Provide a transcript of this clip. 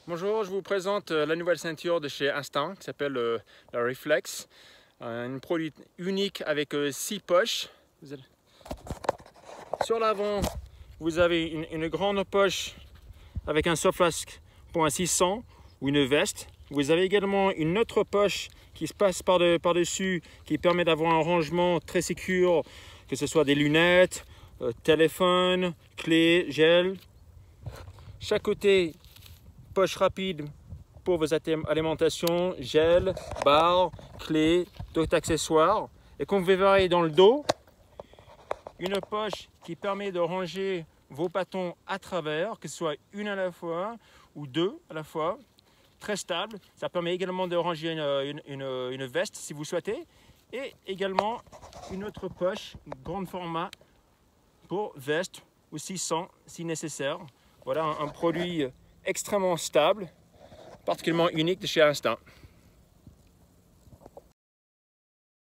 Bonjour, je vous présente la nouvelle ceinture de chez Instinct qui s'appelle la Reflex. Un produit unique avec 6 poches. Sur l'avant, vous avez une grande poche avec un soft-flasque pour un 600 ou une veste. Vous avez également une autre poche qui se passe par-dessus qui permet d'avoir un rangement très sécure, que ce soit des lunettes, téléphone, clés, gel. Chaque côté, poche rapide pour vos alimentations, gel, barres, clés, d'autres accessoires. Et comme vous verrez dans le dos, une poche qui permet de ranger vos bâtons à travers, que ce soit une à la fois ou deux à la fois. Très stable. Ça permet également de ranger une veste si vous souhaitez. Et également une autre poche, grand format pour veste ou 600 si nécessaire. Voilà un produit extrêmement stable, particulièrement unique de chez Instinct.